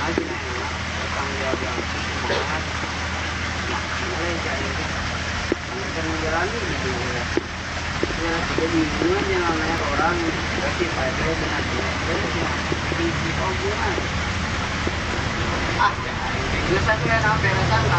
aja nih tanggung jawab yang semangat mulai cari kan menjalani gitu ya jadi hubungan yang namanya orang berarti pada dengan dia di hubungan ah ya itu satu yang beresan